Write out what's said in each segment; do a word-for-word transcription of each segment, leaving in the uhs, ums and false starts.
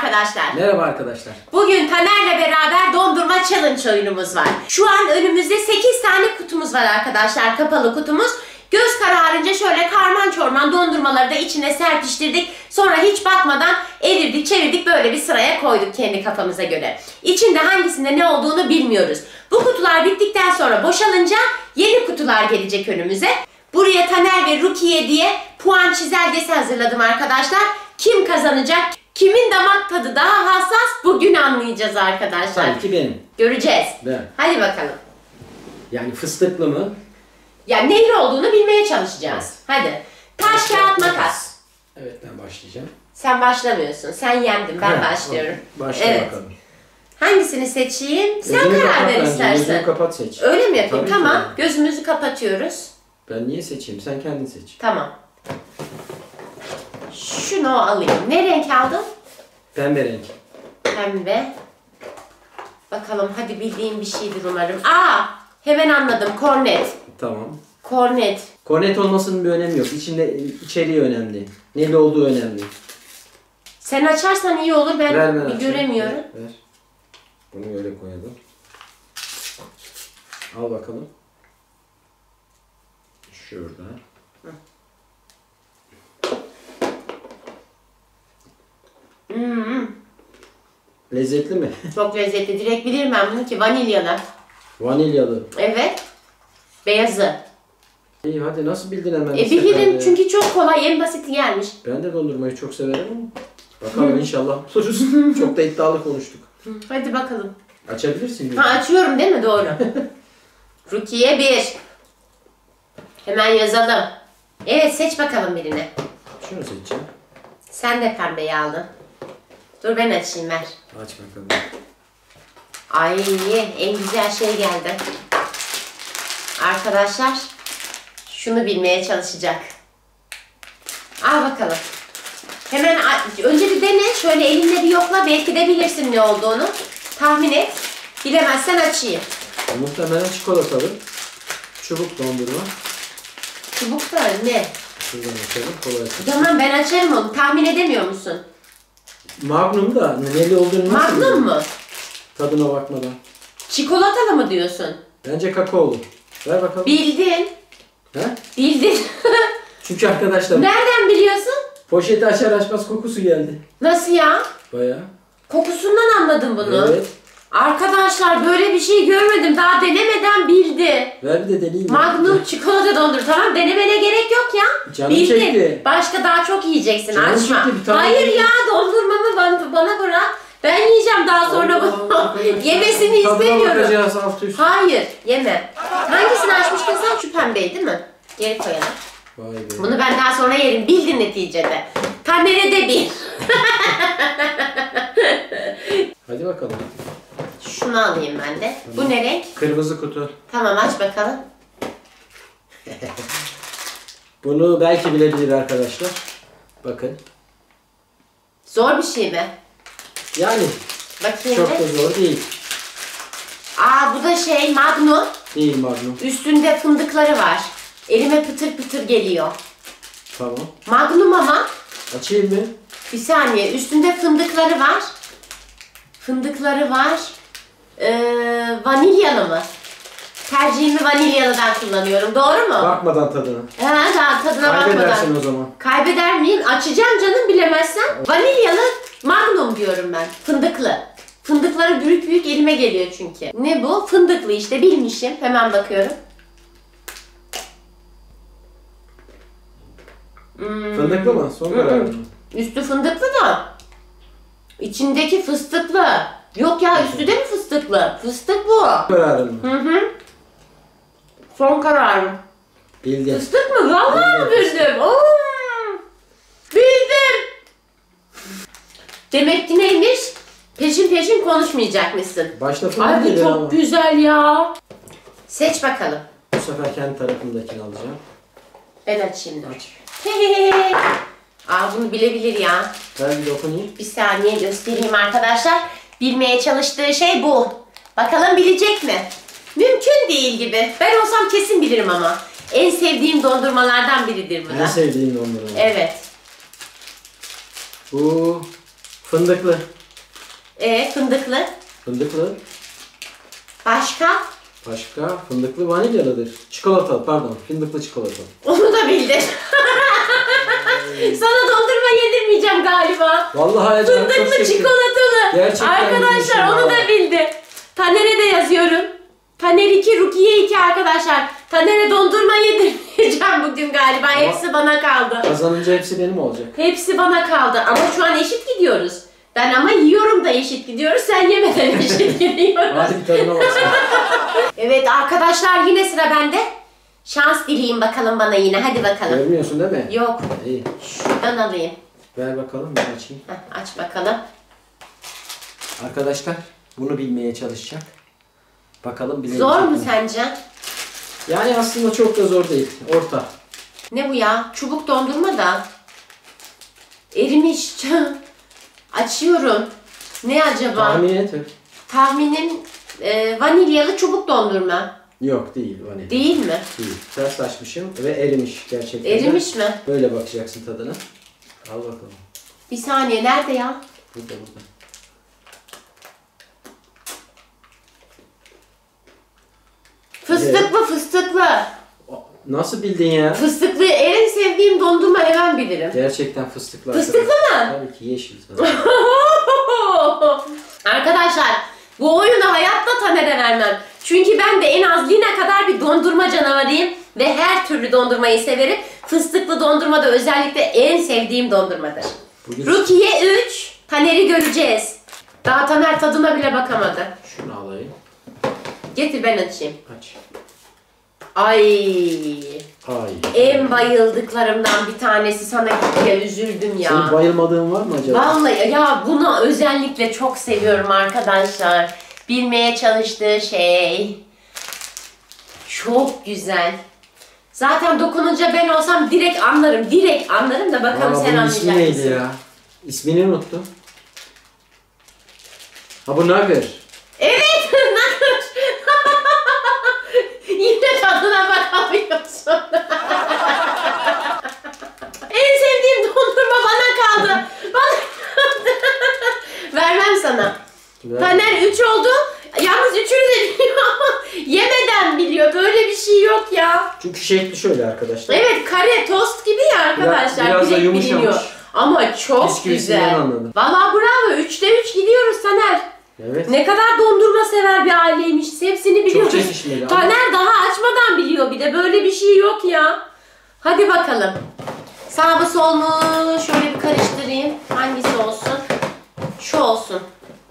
arkadaşlar. Merhaba arkadaşlar. Bugün Taner'le beraber dondurma challenge oyunumuz var. Şu an önümüzde sekiz tane kutumuz var arkadaşlar. Kapalı kutumuz. Göz kararınca şöyle karman çorman dondurmaları da içine serpiştirdik. Sonra hiç bakmadan evirdik çevirdik, böyle bir sıraya koyduk kendi kafamıza göre. İçinde hangisinde ne olduğunu bilmiyoruz. Bu kutular bittikten sonra boşalınca yeni kutular gelecek önümüze. Buraya Taner ve Rukiye diye puan çizelgesi hazırladım arkadaşlar. Kim kazanacak, kimin damak tadı daha hassas bugün anlayacağız arkadaşlar. Sanki benim. Göreceğiz. Ben. Hadi bakalım. Yani fıstıklı mı? Ya neyli olduğunu bilmeye çalışacağız. Hadi. Taş, kağıt, makas. Evet, ben başlayacağım. Sen başlamıyorsun. Sen yendin. Ben Ha, başlıyorum. Başla Evet. bakalım. Hangisini seçeyim? Sen Gözünü karar kapat ver bence, istersen. Gözünü kapat seç. Öyle mi yapayım? Tabii ki Tamam. de. Gözümüzü kapatıyoruz. Ben niye seçeyim? Sen kendin seç. Tamam. Şunu alayım. Ne renk aldın? Pembe renk. Pembe. Bakalım, hadi bildiğim bir şeydir umarım. Aa! Hemen anladım. Kornet. Tamam. Kornet. Kornet olmasının bir önemi yok. İçinde içeriği önemli. Neli olduğu önemli. Sen açarsan iyi olur. Ben Ver, ben bir açayım. göremiyorum. Ver, ver. Bunu öyle koyalım. Al bakalım. Şurada. Hmm, Lezzetli mi? çok lezzetli. Direkt bilirim ben bunu ki vanilyalı. Vanilyalı. Evet. Beyazı. İyi, hadi nasıl bildin hemen? E bir bilirim seferde? çünkü çok kolay, en basiti gelmiş. Ben de dondurmayı çok severim ama bakalım inşallah buluruz. Çok da iddialı konuştuk. Hadi bakalım. Açabilirsin. Ha, açıyorum değil mi? Doğru. Rukiye bir. Hemen yazalım. Evet, seç bakalım birini. Şunu seçeceğim. Sen de pembeyi aldın. Dur ben açayım, ver. Aç bakalım. Ay, en güzel şey geldi. Arkadaşlar şunu bilmeye çalışacak. Al bakalım. Hemen önce bir dene. Şöyle elinle bir yokla. Belki de bilirsin ne olduğunu. Tahmin et. Bilemezsen açayım. Muhtemelen çikolatalı. Çubuk dondurma. Çubuk da ne? Şuradan açalım. Kolay. Tamam, ben açarım onu. Tahmin edemiyor musun? Magnum da neli olduğunu nasıl Magnum bileyim? mu? Tadına bakmadan. Çikolatalı mı diyorsun? Bence kakaolu. Ver bakalım. Bildin. He? Bildin. Çünkü arkadaşlar Nereden biliyorsun? poşeti açar açmaz kokusu geldi. Nasıl ya? Bayağı. Kokusundan anladım bunu. Evet. Arkadaşlar böyle bir şey görmedim. Daha denemeden bildi. Ver bir de deneyeyim. Magnum çikolata dondur. Tamam, denemene gerek yok ya. Canım Bildin. çekti. Başka daha çok yiyeceksin. Canım Açma. çekti, bir tane Hayır yiyeyim. ya, dondurmamı bana, bana bırak. Ben yiyeceğim daha sonra. Allah Allah. Yemesini Tadına istemiyorum. bakacağız alt üst. Hayır, yeme. Hangisini açmıştın sen? Şu pembeyi değil mi? Geri koyalım. Vay be. Bunu ben daha sonra yerim. Bildin neticede. Taner'e de bil. Hadi bakalım. Şunu alayım ben de. Tamam. Bu ne renk? Kırmızı kutu. Tamam, aç bakalım. Bunu belki bilebilir arkadaşlar. Bakın. Zor bir şey mi? Yani Bakayım çok bir. da zor değil. Aa, bu da şey, Magnum. Değil Magnum. Üstünde fındıkları var. Elime pıtır pıtır geliyor. Tamam. Magnum ama Açayım mı? bir saniye, üstünde fındıkları var. Fındıkları var. Ee, vanilyalı mı? Tercihimi vanilyalıdan kullanıyorum. Doğru mu? Bakmadan tadına. Ha, daha tadına Kaybedersin bakmadan. o zaman. Kaybeder miyim? Açacağım canım, bilemezsem. Vanilyalı Magnum diyorum ben. Fındıklı. Fındıkları büyük büyük elime geliyor çünkü. Ne bu? Fındıklı işte, bilmişim. Hemen bakıyorum. Hmm. Fındıklı mı? Son karar mı? Üstü fındıklı da içindeki fıstıklı. Yok ya, üstü de mi fıstıklı? Fıstık bu. Kararın mı? Hı hı. Son kararım. Bildin. Fıstık mı? Vallahi mi bildim? Oo! Bildim. Demek ki neymiş? Peşin peşin konuşmayacakmışsın. Başta fındık Ay bu dedi çok ama. güzel ya. Seç bakalım. Bu sefer kendi tarafımdakini alacağım. Ben açayım dur. Aç. Aa, bunu bilebilir ya. Ben bir dokunayım. Bir saniye göstereyim arkadaşlar. Bilmeye çalıştığı şey bu. Bakalım bilecek mi? Mümkün değil gibi. Ben olsam kesin bilirim ama. En sevdiğim dondurmalardan biridir bu da. En sevdiğim dondurma. Evet. Bu fındıklı. E fındıklı. Fındıklı. Başka? Başka fındıklı vanilyalıdır. Çikolatalı pardon. Fındıklı çikolatalı. Onu da bildin. Sana dondurma yedirmeyeceğim galiba. Vallahi canım çok Fındıklı şeker. çikolatalı. Gerçekten Arkadaşlar bilmişim onu ha. da bildi. Taner'e de yazıyorum. Taner iki, Rukiye iki arkadaşlar. Taner'e dondurma yedirmeyeceğim bugün galiba. Ama- Hepsi bana kaldı. Kazanınca hepsi benim olacak. Hepsi bana kaldı. Ama şu an eşit gidiyoruz. Ben ama yiyorum da eşit gidiyoruz. Sen yemeden eşit gidiyoruz. Hadi bir tadına baksana. Evet arkadaşlar yine sıra bende. Şans dileyim bakalım bana yine. Hadi bakalım. Görmüyorsun değil mi? Yok. İyi. Şuradan alayım. Ver bakalım ben açayım. Heh, aç bakalım. Arkadaşlar bunu bilmeye çalışacak. Bakalım bilecek Zor mu mi? sence? Yani aslında çok da zor değil. Orta. Ne bu ya? Çubuk dondurma da. Erimiş. Açıyorum. Ne acaba? Tahmin et. Tahminim e, vanilyalı çubuk dondurma. Yok değil vanilya. Değil mi? Değil. Ters açmışım ve erimiş gerçekten. de. Erimiş mi? Böyle bakacaksın tadına. Al bakalım. Bir saniye. Nerede ya? Burada burada. Fıstıklı fıstıklı. O- Nasıl bildin ya? Fıstıklı en sevdiğim dondurma hemen bilirim. Gerçekten fıstıklı. Fıstıklı arkadaşlar. mı? Tabii ki yeşil zaten. Arkadaşlar bu oyunu hayatta Taner'e vermem. Çünkü ben de en az Lina kadar bir dondurma canavarıyım. Ve her türlü dondurmayı severim. Fıstıklı dondurma da özellikle en sevdiğim dondurmadır. Bugün Rukiye üç. Taner'i göreceğiz. Daha Taner tadına bile bakamadı. şunu alayım. Getir ben açayım. Aç. Ay. Ay. En bayıldıklarımdan bir tanesi sana gitti ya, üzüldüm ya. Senin bayılmadığın var mı acaba? Vallahi ya bunu özellikle çok seviyorum arkadaşlar. Bilmeye çalıştığı şey. Çok güzel. Zaten dokununca ben olsam direkt anlarım. Direkt anlarım da bakalım Aa, sen bunun ismi anlayacak neydi mısın? ya? İsmini unuttum. Ha bu Nugget. Evet. Nugget. Yine tadına bakamıyorsun. En sevdiğim dondurma bana kaldı. Bana kaldı. Vermem sana. Ver. Taner üç oldu. Yalnız üçünü de biliyor ama yemeden biliyor. Böyle bir şey yok ya. Çünkü şekli şöyle arkadaşlar. Evet kare tost gibi ya arkadaşlar. Biraz- biraz da Direkt yumuşamış. biliniyor. Ama çok Bisküvisinden güzel. anladım. Valla bravo. Üçte üç gidiyoruz Taner. Evet. Ne kadar dondurma sever bir aileymiş. Hepsini biliyoruz. Çok çekişmeli ama. Taner daha açmadan biliyor bir de. Böyle bir şey yok ya. Hadi bakalım. Sağ mı sol mu? Şöyle bir karıştırayım. Hangisi olsun? Şu olsun.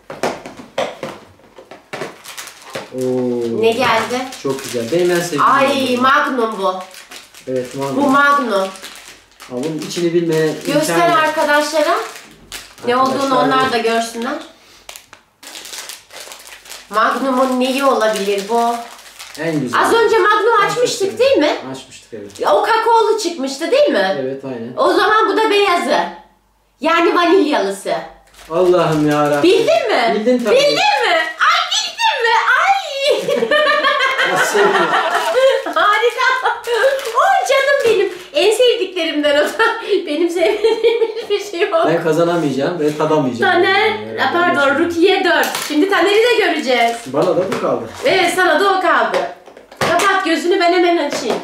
Oo. Ne geldi? Çok güzel. Benim en sevdiğim. Ay Magnum bu. Evet Magnum. Bu Magnum. Ha, bunun içini bilmeye Göster imkan yok. arkadaşlara. Ne Arkadaşlar olduğunu onlar yok. da görsünler. Magnum'un neyi olabilir bu? En güzel. Az önce Magnum En açmıştık sevdiğim. değil mi? Açmıştık evet. Ya, o kakaolu çıkmıştı değil mi? Evet aynen. O zaman bu da beyazı. Yani vanilyalısı. Allah'ım yarabbim. Bildin mi? Bildin tabii. Bildin mi? Ay bildin mi? Ay! Nasıl seviyorum. Harika. Oh canım benim. En sevdiklerimden o da. Benim sevmediğim hiçbir şey yok. Ben kazanamayacağım ve tadamayacağım. Taner, Yani, a, pardon gerçekten. Rukiye dört. Şimdi Taner'i de göreceğiz. Bana da bu kaldı. Evet sana da o kaldı. Kapat gözünü ben hemen açayım.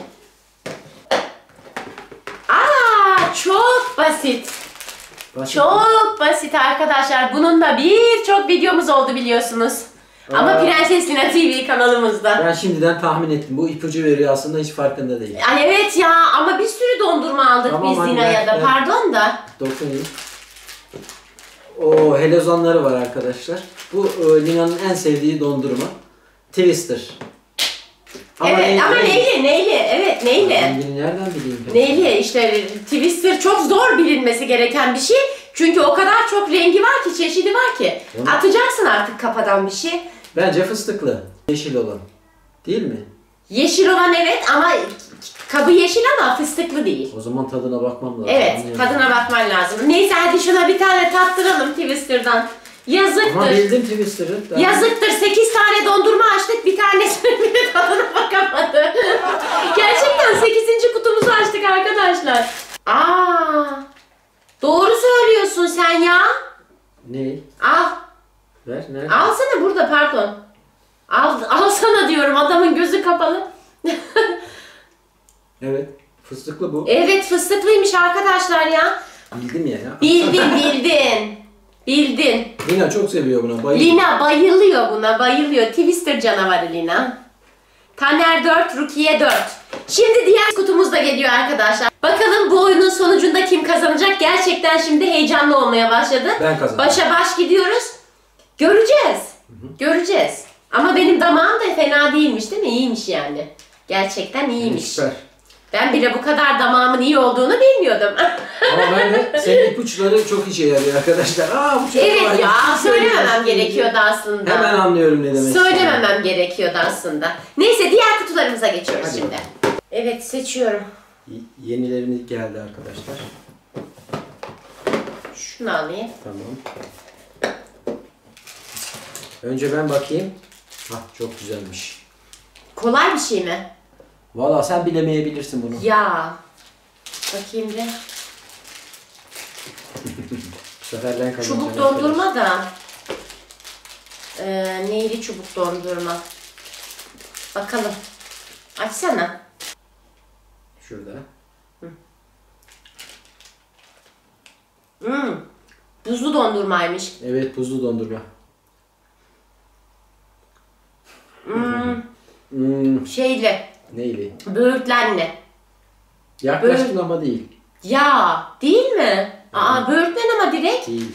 Aa çok basit. Basit. Çok basit arkadaşlar. Bunun da birçok videomuz oldu biliyorsunuz. Ama Aa. Prenses Lina T V kanalımızda. Ben şimdiden tahmin ettim. Bu ipucu veriyor aslında hiç farkında değil. Ay evet ya ama bir sürü dondurma aldık Tamam, biz hadi Lina'ya ver, da. ver. Pardon da. Dokunayım. O helezonları var arkadaşlar. Bu e, Lina'nın en sevdiği dondurma. Twister. evet neyli- ama neyli neyli. Evet neyli. Ben bunu nereden bileyim? ben? Neyli işte Twister çok zor bilinmesi gereken bir şey. Çünkü o kadar çok rengi var ki, çeşidi var ki. Değil mi? Atacaksın artık kafadan bir şey. Bence fıstıklı. Yeşil olan. Değil mi? Yeşil olan evet ama kabı yeşil ama fıstıklı değil. O zaman tadına bakmam lazım. Evet, Anlayamadım. tadına bakman lazım. Neyse hadi şuna bir tane tattıralım Twister'dan. Ama Yazıktır. bildim Twister'ı. Ben- Yazıktır. sekiz tane dondurma açtık. Bir tanesinin bile tadına bakamadı. Gerçekten sekizinci kutumuzu açtık arkadaşlar. Aa! Doğru söylüyorsun sen ya. Ne? Al. Ver. Nerede? Alsana burada, pardon. Al, alsana diyorum, adamın gözü kapalı. Evet. Fıstıklı bu. Evet, fıstıklıymış arkadaşlar ya. Bildim ya. ya. Bildin bildin. Bildin. Lina çok seviyor buna. Bayılıyor. Lina bayılıyor buna, bayılıyor. Twister canavarı Lina. Taner dört, Rukiye dört. Şimdi diğer kutumuz da geliyor arkadaşlar. Bakalım bu oyunun sonucunda kim kazanacak? Gerçekten şimdi heyecanlı olmaya başladı. Ben kazandım. Başa baş gidiyoruz. Göreceğiz. Hı hı. Göreceğiz. Ama benim damağım da fena değilmiş değil mi? İyiymiş yani. Gerçekten iyiymiş. Süper. Ben bile bu kadar damağımın iyi olduğunu bilmiyordum. Ama ben de senin ipuçları çok işe yarıyor arkadaşlar. Aa bu çok Evet kolay. ya, söylememem gerekiyordu aslında. Hemen anlıyorum ne demek. Söylememem gerekiyordu aslında. Neyse, diğer kutularımıza geçiyoruz Hadi. şimdi. Evet, seçiyorum. Y- Yenilerimiz geldi arkadaşlar. Şunu alayım. Tamam. Önce ben bakayım. Hah çok güzelmiş. Kolay bir şey mi? Valla sen bilemeyebilirsin bunu. Ya. Bakayım bir. Bu sefer ben kazanacağım. Çubuk dondurma da. Ee, neyli çubuk dondurma? Bakalım. Açsana. Şurada. Hmm. Buzlu dondurmaymış. Evet buzlu dondurma. Hmm. Hmm, Şeyli. neyli? Böğürtlenli. Yaklaştın Böyle- ama değil. Ya. Değil mi? Aa, böğürtlen ama direkt. Değil.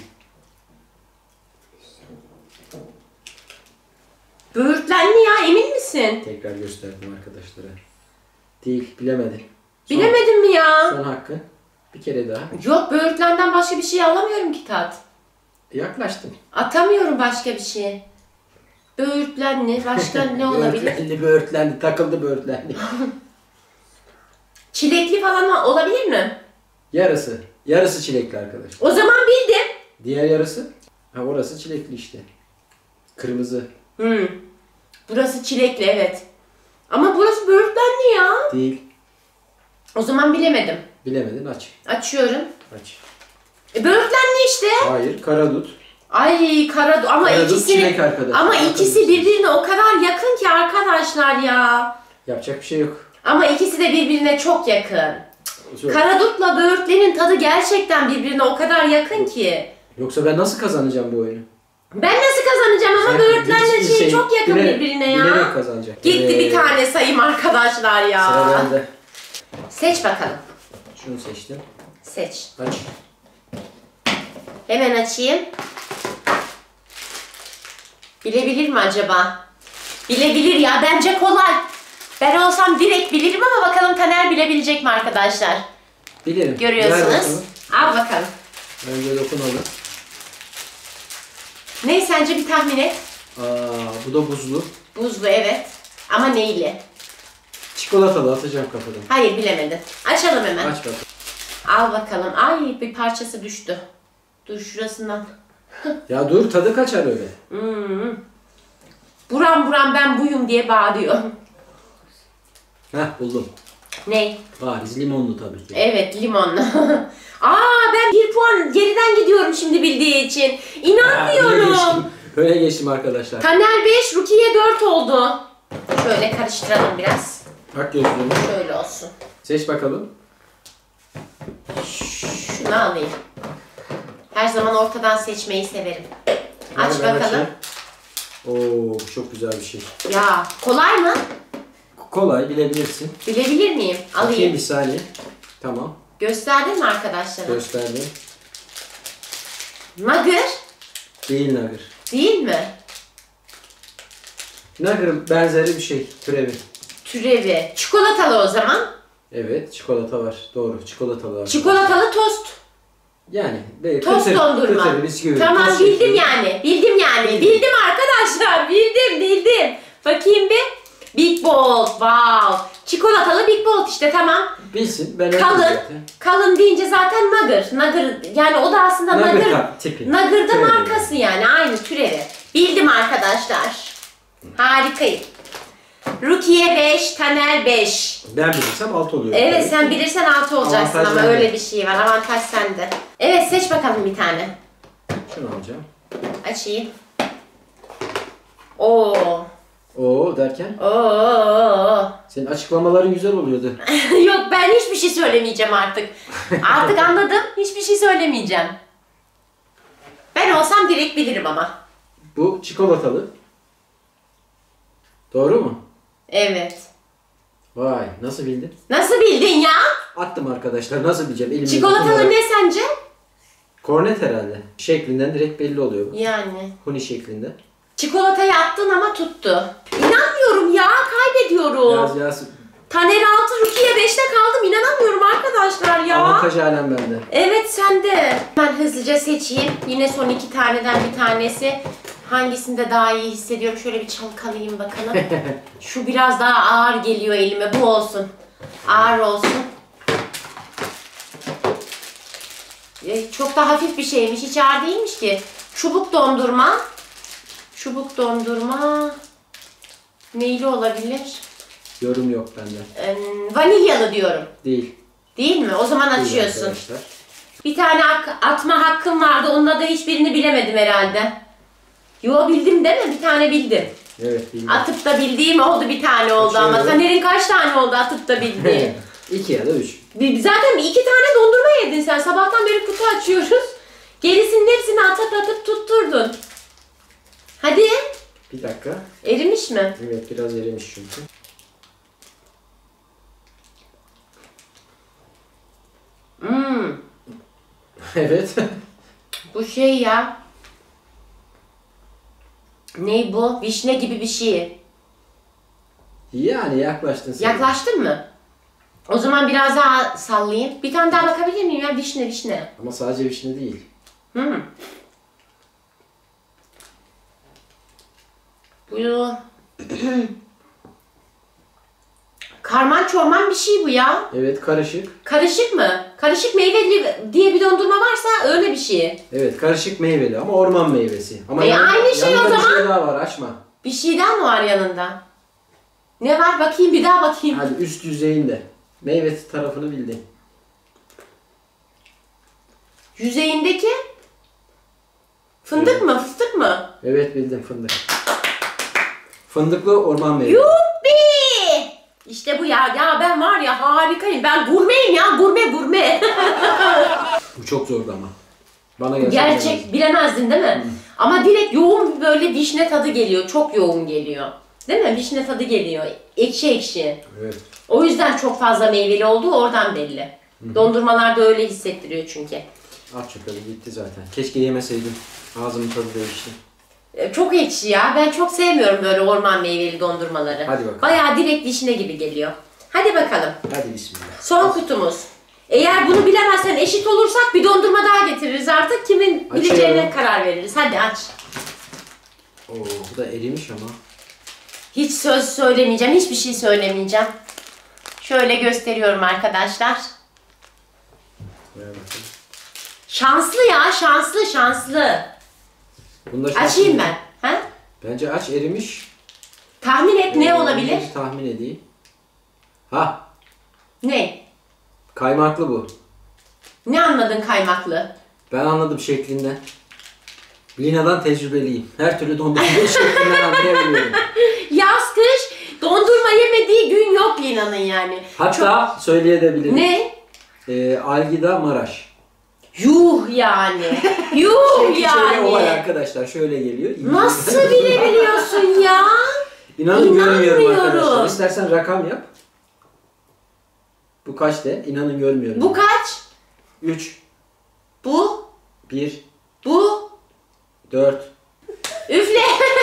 Böğürtlenli ya, emin misin? Tekrar gösterdim arkadaşlara. Değil, bilemedin. Son, Bilemedin mi ya? son hakkın. Bir kere daha. Yok, böğürtlenden başka bir şey alamıyorum ki tat. Yaklaştın. Atamıyorum başka bir şey. Böğürtlenli, başka ne olabilir? Böğürtlendi, böğürtlendi, takıldı böğürtlendi. Çilekli falan olabilir mi? Yarısı. Yarısı çilekli arkadaşlar. O zaman bildim. Diğer yarısı? Ha orası çilekli işte. Kırmızı. Hmm. Burası çilekli, evet. Ama burası böğürtlenli ya. Değil. O zaman bilemedim. Bilemedin aç. Açıyorum. Aç. E, böğürtlenli işte. Hayır karadut. Ay kara ama Karadut ikisi çilek arkadaşlar. ama Bakın ikisi siz. birbirine o kadar yakın ki arkadaşlar ya. Yapacak bir şey yok. Ama ikisi de birbirine çok yakın. Yok. Karadutla böğürtlenin tadı gerçekten birbirine o kadar yakın ki. Yoksa ben nasıl kazanacağım bu oyunu? Ben nasıl kazanacağım ama Sen böğürtlenle hiçbir şey çok yakın bilerek- birbirine ya. Bilerek kazanacak. Gitti Evet. bir tane sayım arkadaşlar ya. Sıra bende. Seç bakalım. Şunu seçtim. Seç. Aç. Hemen açayım. Bilebilir mi acaba? Bilebilir ya, bence kolay. Ben olsam direkt bilirim ama bakalım Taner bilebilecek mi arkadaşlar? Bilirim. Ver Görüyorsunuz. bakalım. Al bakalım. Önce dokunalım. Ne sence, bir tahmin et. Aa, bu da buzlu. Buzlu, evet. Ama neyli? Çikolatalı atacağım kafadan. Hayır, bilemedin. Açalım hemen. Aç bakalım. Al bakalım. Ay, bir parçası düştü. Dur şurasından. Ya dur tadı kaçar öyle. Hmm. Buram buram ben buyum diye bağırıyor. Heh buldum. Ne? Bariz limonlu tabii ki. Evet, limonlu. Aa, ben bir puan geriden gidiyorum şimdi bildiği için. Ha, öne İnanmıyorum. geçtim. Öne geçtim arkadaşlar. Taner beş, Rukiye dört oldu. Şöyle karıştıralım biraz. Bak gözlüğümü. Şöyle olsun. Seç bakalım. Şunu alayım. Her zaman ortadan seçmeyi severim. Aç Ben bakalım. açayım. Oo bu çok güzel bir şey. Ya, kolay mı? Kolay bilebilirsin. Bilebilir miyim? Bakayım Alayım. bir saniye. Tamam. Gösterdin mi arkadaşlara? Gösterdim. Nugger Değil nugger. değil mi? Nugger benzeri bir şey. Türevi. Türevi. Çikolatalı o zaman. Evet çikolata var. Doğru çikolatalı var. Çikolatalı tost. Yani böyle Tost kıtır, dondurma. kıtır bisküvi. Tamam, tost bildim şekli. yani. Bildim yani. Bildim. Bildim arkadaşlar. Bildim bildim. Bakayım bir. Big Bolt. Wow. Çikolatalı Big Bolt işte, tamam. Bilsin. Ben öyle Kalın. zaten. Kalın deyince zaten Nugger. Nugger yani o da aslında Nugger Nugger. kap- tipi. Nugger'da Türevi. markası yani. Aynı türevi. Bildim arkadaşlar. Harikayım. Rukiye beş, Taner beş. Ben bilirsem altı oluyor. Evet, tabii. sen bilirsen altı olacaksın Avantaj ama bende. öyle bir şey var. Avantaj sende. Evet, seç bakalım bir tane. Şunu alacağım. Açayım. Oo. Oo derken? Oo. Senin açıklamaların güzel oluyordu. Yok, ben hiçbir şey söylemeyeceğim artık. Artık anladım. Hiçbir şey söylemeyeceğim. Ben olsam direkt bilirim ama. Bu çikolatalı. Doğru mu? Evet. Vay, nasıl bildin? Nasıl bildin ya? Attım arkadaşlar, nasıl bileceğim? Elimde Çikolatalı dokunarak. ne sence? Kornet herhalde. Şeklinden direkt belli oluyor bu. Yani. Huni şeklinde. Çikolatayı attın ama tuttu. İnanmıyorum ya, kaybediyorum. Yaz yaz. Taner altı, Rukiye beşte kaldım. İnanamıyorum arkadaşlar ya. Avantaj halen bende. Evet, sende. Ben hızlıca seçeyim. Yine son iki taneden bir tanesi. Hangisinde daha iyi hissediyorum? Şöyle bir çalkalayayım bakalım. Şu biraz daha ağır geliyor elime. Bu olsun. Ağır olsun. Ee, çok da hafif bir şeymiş. Hiç ağır değilmiş ki. Çubuk dondurma. Çubuk dondurma. Neyli olabilir? Yorum yok bende. Ee, vanilyalı diyorum. Değil. Değil mi? O zaman Değil açıyorsun. arkadaşlar. Bir tane hak- atma hakkım vardı. Onunla da hiçbirini bilemedim herhalde. Yo, bildim değil mi? Bir tane bildim. Evet bildim. Atıp da bildiğim oldu, bir tane oldu ama. Açıyorum. Taner'in kaç tane oldu atıp da bildiği? İki ya da üç. Bir- Zaten iki tane dondurma yedin sen. Sabahtan beri kutu açıyoruz. Gerisinin hepsini atıp atıp tutturdun. Hadi. Bir dakika. Erimiş mi? Evet, biraz erimiş çünkü. Hmm. Evet. Bu şey ya. Ne bu? Vişne gibi bir şey. Yani yaklaştın sen. Yaklaştın mı? O zaman biraz daha sallayayım. Bir tane daha bakabilir miyim ya? Vişne vişne. Ama sadece vişne değil. Hmm. Bu karman çorman bir şey bu ya. Evet, karışık. Karışık mı? Karışık meyveli diye bir dondurma varsa öyle bir şey. Evet, karışık meyveli ama orman meyvesi. Ama E, yan- aynı şey yanında o bir zaman. şey daha var, açma. Bir şey daha mı var yanında? Ne var? Bakayım, bir daha bakayım. Hadi üst yüzeyinde. Meyve tarafını bildin. Yüzeyindeki fındık Evet. mı? Fıstık mı? Evet bildin, fındık. Fındıklı orman meyvesi. Yuppi! İşte bu ya. Ya ben var ya, harikayım. Ben gurmeyim ya. Gurme gurme. Bu çok zordu ama. Bana gerçekten Gerçek bilemezdin değil mi? Ama direkt yoğun böyle vişne tadı geliyor. Çok yoğun geliyor. Değil mi? Vişne tadı geliyor. Ekşi ekşi. Evet. O yüzden çok fazla meyveli olduğu oradan belli. Dondurmalarda öyle hissettiriyor çünkü. At çöpeli gitti zaten. Keşke yemeseydim. Ağzımın tadı değişti. Ee, Çok ekşi ya. Ben çok sevmiyorum böyle orman meyveli dondurmaları. Hadi bakalım. Bayağı direkt vişne gibi geliyor. Hadi bakalım. Hadi bismillah. Son kutumuz. Eğer bunu bilemezsen, eşit olursak bir dondurma daha getiririz artık. Kimin bileceğine Açıyorum. karar veririz. Hadi aç. Oo, bu da erimiş ama. Hiç söz söylemeyeceğim. Hiçbir şey söylemeyeceğim. Şöyle gösteriyorum arkadaşlar. Buraya bakalım. Şanslı ya. Şanslı şanslı. Bunda şanslı Açayım mı? ben. Ha? Bence aç, erimiş. Tahmin et, ne Ee, olabilir? bir tahmin edeyim. Ha, Ne? kaymaklı bu. Ne anladın kaymaklı? Ben anladım şeklinden. Lina'dan tecrübeliyim. Her türlü dondurmayı şeklinden anlayabiliyorum. Yaz kış dondurma yemediği gün yok Lina'nın yani. Hatta söyleyebilirim. Ne? Ee, Algida Maraş. Yuh yani. Yuh Şekli şöyle olay yani. arkadaşlar. Şöyle geliyor. Nasıl bilebiliyorsun ya? İnanın görmüyorum İnanmıyorum. arkadaşlar. İstersen rakam yap. Bu kaç de? İnanın görmüyorum. Bu kaç? üç, Bu? bir, Bu? dört. Üfle.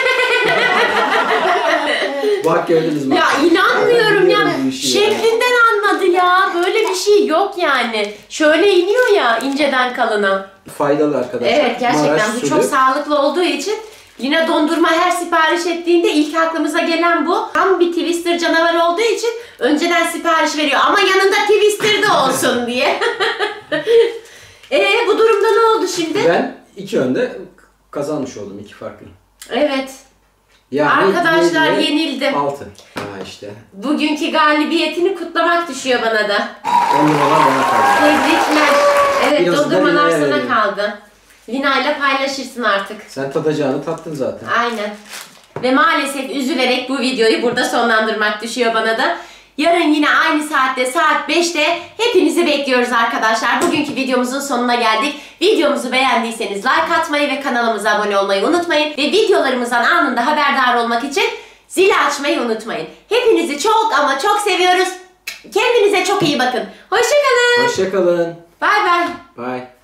Bak gördünüz mü? Ya inanmıyorum ya. Biliyorum bu işi ya. Şeklinden anladı ya. Böyle bir şey yok yani. Şöyle iniyor ya inceden kalına. Faydalı arkadaşlar. Evet, gerçekten Maraş bu usulü. çok sağlıklı olduğu için Lina dondurma her sipariş ettiğinde ilk aklımıza gelen bu. Tam bir twister canavarı olduğu için önceden sipariş veriyor ama yanında twister de olsun diye. Eee bu durumda ne oldu şimdi? Ben iki önde kazanmış oldum, iki farklı. Evet. Yani Arkadaşlar yedi, yenildim. altı. Ha işte. Bugünkü galibiyetini kutlamak düşüyor bana da. Dondurmalar bana kaldı. Tebrikler. Evet, Biraz da dondurmalar Lina'ya sana verelim. kaldı. Lina ile paylaşırsın artık. Sen tadacağını tattın zaten. Aynen. Ve maalesef üzülerek bu videoyu burada sonlandırmak düşüyor bana da. Yarın yine aynı saatte saat beşte hepinizi bekliyoruz arkadaşlar. Bugünkü videomuzun sonuna geldik. Videomuzu beğendiyseniz like atmayı ve kanalımıza abone olmayı unutmayın. Ve videolarımızdan anında haberdar olmak için zili açmayı unutmayın. Hepinizi çok ama çok seviyoruz. Kendinize çok iyi bakın. Hoşça kalın. Hoşça kalın. Bay bay. Bye.